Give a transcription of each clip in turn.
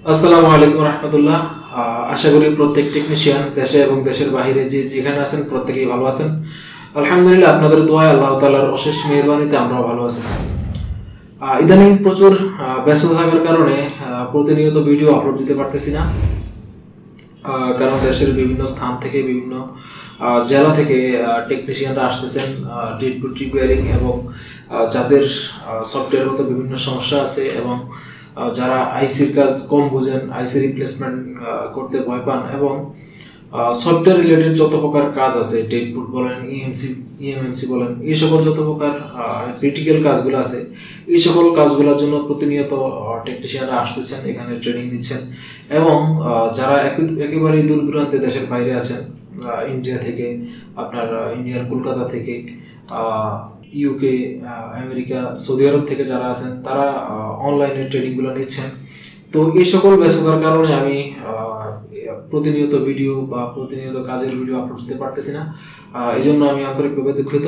আসসালামু আলাইকুম রহমতুল্লাহ। আশা করি প্রত্যেক টেকনিশিয়ান দেশে এবং দেশের বাইরে যেখানে আছেন প্রত্যেকেই ভালো আছেন। আলহামদুলিল্লাহ, আপনাদের দোয়ায় আল্লাহ তাআলার অশেষ মেহেরবানিতে আমরাও ভালো আছি। ইদানিং প্রচুর ব্যস্ত থাকার কারণে প্রতিনিয়ত ভিডিও আপলোড দিতে পারতেছি না, কারণ দেশের বিভিন্ন স্থান থেকে বিভিন্ন জেলা থেকে টেকনিশিয়ানরা আসতেছেন ডিডবুট রিপেয়ারিং এবং যাদের সফটওয়্যারগত বিভিন্ন সমস্যা আছে এবং যারা আইসির কাজ কম বুঝেন, আইসি রিপ্লেসমেন্ট করতে ভয় পান এবং সফটওয়্যার রিলেটেড যত প্রকার কাজ আছে, ডিডবুট বলেন, ইএমএমসি বলেন, এই সকল যত প্রকার ক্রিটিক্যাল কাজগুলো আছে, এই সকল কাজগুলোর জন্য প্রতিনিয়ত টেকনিশিয়ানরা আসতেছেন, এখানে ট্রেনিং দিচ্ছেন এবং যারা একেবারেই দূর দূরান্তে দেশের বাইরে আছেন, ইন্ডিয়া থেকে, আপনার ইন্ডিয়ার কলকাতা থেকে, ইউকে, আমেরিকা, সৌদি আরব থেকে যারা আছেন তারা অনলাইনে ট্রেনিংগুলো নিচ্ছেন। তো এই সকল ব্যস্ততার কারণে আমি প্রতিনিয়ত ভিডিও বা প্রতিনিয়ত কাজের ভিডিও আপলোড দিতে পারতেছি না, এই জন্য আমি আন্তরিকভাবে দুঃখিত।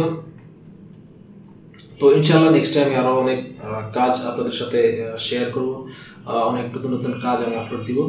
তো ইনশাআল্লাহ নেক্সট টাইম আরও অনেক কাজ আপনাদের সাথে শেয়ার করব, অনেক নতুন নতুন কাজ আমি আপলোড দিব।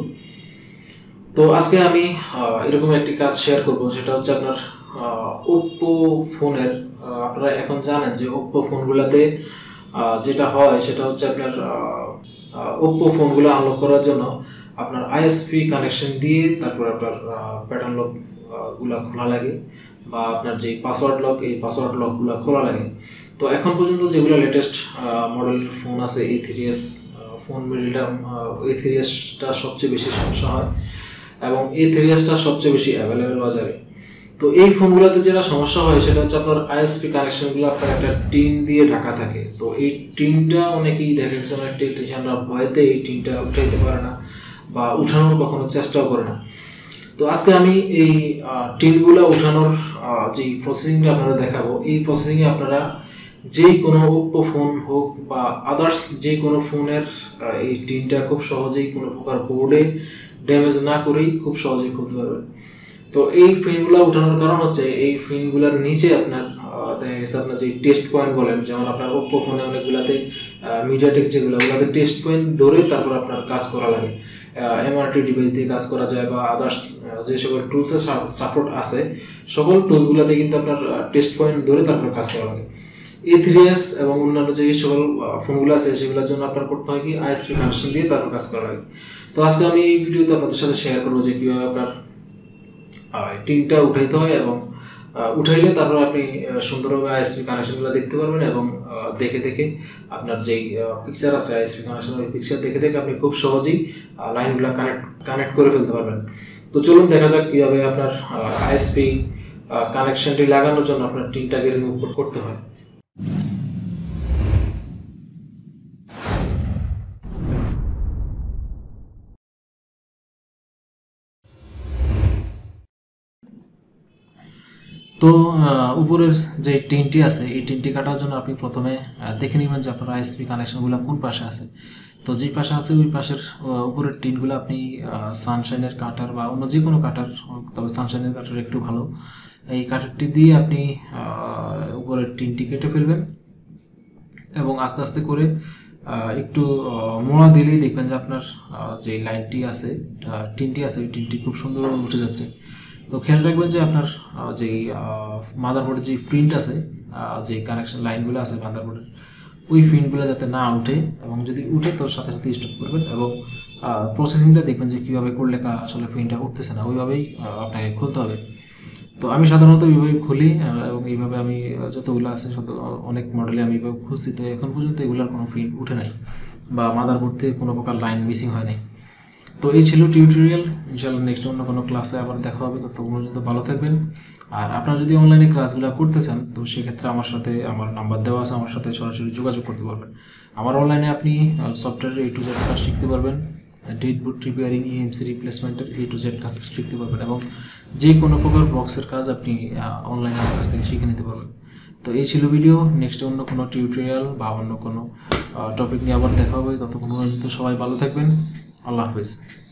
তো আজকে আমি এরকম একটি কাজ শেয়ার করব, সেটা হচ্ছে আপনার ওপ্পো ফোনের। আপনারা এখন জানেন যে ওপ্পো ফোনগুলোতে যেটা হয় সেটা হচ্ছে আপনার ওপ্পো ফোনগুলো আনলক করার জন্য আপনার আইএসপি কানেকশন দিয়ে তারপর আপনার প্যাটার্ন লকগুলো খোলা লাগে বা আপনার যে পাসওয়ার্ড লক, এই পাসওয়ার্ড লকগুলো খোলা লাগে। তো এখন পর্যন্ত যেগুলো লেটেস্ট মডেল ফোন আছে, A3s ফোন মিডলটা, A3sটা সবচেয়ে বেশি সমস্যা হয় এবং A3sটা সবচেয়ে বেশি অ্যাভেলেবেল বাজারে। তো এই ফোনগুলোতে যেটা সমস্যা হয় সেটা হচ্ছে আপনার আইএসপি কানেকশনগুলো আপনার একটা টিন দিয়ে ঢাকা থাকে। তো এই টিনটা অনেকেই দেখা গেছে অনেক টেকনিশিয়ানরা ভয়তে এই টিনটা উঠাইতে পারে না বা উঠানোর কখনো চেষ্টাও করে না। তো আজকে আমি এই টিনগুলো উঠানোর যে প্রসেসিংটা আপনারা দেখাবো, এই প্রসেসিংয়ে আপনারা যেই কোনো ওপ্পো ফোন হোক বা আদার্স যে কোনো ফোনের এই টিনটা খুব সহজেই কোনো প্রকার বোর্ডে ড্যামেজ না করেই খুব সহজেই খুলতে পারবেন। তো এই ফিনগুলো উঠানোর কারণ হচ্ছে এই ফিনগুলোর নিচে আপনার দেখা গেছে আপনার যে টেস্ট পয়েন্ট বলেন, যেমন আপনার ওপ্পো ফোনে অনেকগুলাতে মিডিয়াটেক ওগুলোতে টেস্ট পয়েন্ট ধরে তারপর আপনার কাজ করা লাগে। এমআরটি ডিভাইস দিয়ে কাজ করা যায় বা আদার্স যে সকল টুলসের সাপোর্ট আছে সকল টুলসগুলোতে কিন্তু আপনার টেস্ট পয়েন্ট ধরে তারপর কাজ করা লাগে। A3s এবং অন্যান্য যে সকল ফোনগুলো আছে সেগুলোর জন্য আপনার করতে হয় কি আইএসপি কানেকশন দিয়ে তারপর কাজ করা লাগে। তো আজকে আমি এই ভিডিওতে আপনাদের সাথে শেয়ার করবো যে কীভাবে আপনার টিনটা উঠাইতে হয় এবং উঠাইলে তারপর আপনি সুন্দরভাবে আইএসপি কানেকশনগুলো দেখতে পারবেন এবং দেখে দেখে আপনার যেই পিকচার আছে আইএসপি কানেকশন, ওই পিকচার দেখে দেখে আপনি খুব সহজেই লাইনগুলো কানেক্ট করে ফেলতে পারবেন। তো চলুন দেখা যাক কীভাবে আপনার আইএসপি কানেকশনটি লাগানোর জন্য আপনার টিনটাকে রিমুভ করতে হয়। তো উপরের যে টিনটি আছে এই টিনটি কাটার জন্য আপনি প্রথমে দেখে নেবেন যে আপনার আইএসপি কানেকশনগুলো কোন পাশে আছে। তো যেই পাশে আছে ওই পাশের উপরের টিনগুলো আপনি সানশাইনের কাটার বা অন্য যে কোনো কাটার, তবে সানশাইনের কাটার একটু ভালো, এই কাটারটি দিয়ে আপনি উপরের টিনটি কেটে ফেলবেন এবং আস্তে আস্তে করে একটু মোড়া দিলেই দেখবেন যে আপনার যে লাইনটি আছে, টিনটি আছে, ওই টিনটি খুব সুন্দরভাবে উঠে যাচ্ছে। তো খেয়াল রাখবেন যে আপনার যেই মাদারবোর্ডের যে প্রিন্ট আছে, যে কানেকশন লাইনগুলো আছে মাদারবোর্ডের, ওই প্রিন্টগুলো যাতে না উঠে এবং যদি উঠে তো সাথে সাথে স্টপ করবেন এবং প্রসেসিংটা দেখবেন যে কীভাবে করলে আসলে প্রিন্টটা উঠতেছে না, ওইভাবেই আপনাকে খুলতে হবে। তো আমি সাধারণত এইভাবে খুলি এবং এইভাবে আমি যতগুলো আছে অনেক মডেলে আমি এইভাবে খুলছি। তো এখন পর্যন্ত এগুলোর কোনো প্রিন্ট উঠে নাই বা মাদারবোর্ড থেকে কোনো প্রকার লাইন মিসিং হয় নাই। তো এই ছিল টিউটোরিয়াল। ইনশাআল্লাহ নেক্সট অন্য কোনো ক্লাসে আবার দেখা হবে। ততক্ষণ পর্যন্ত ভালো থাকবেন। আর আপনারা যদি অনলাইনে ক্লাসগুলো করতে চান তো সেক্ষেত্রে আমার সাথে আমার নাম্বার দেওয়া আছে, আমার সাথে সরাসরি যোগাযোগ করতে পারবেন। আমার অনলাইনে আপনি সফটওয়্যারের A to Z কাজ শিখতে পারবেন, ডিডবুট রিপেয়ারিং, EMC রিপ্লেসমেন্টের A to Z কাজ শিখতে পারবেন এবং যে কোনো প্রকার বক্সের কাজ আপনি অনলাইনে আমার কাছ থেকে শিখে নিতে পারবেন। তো এই ছিল ভিডিও। নেক্সট অন্য কোনো টিউটোরিয়াল বা অন্য কোনো টপিক নিয়ে আবার দেখা হবে। ততক্ষণ পর্যন্ত সবাই ভালো থাকবেন। আল্লাহ হাফিজ।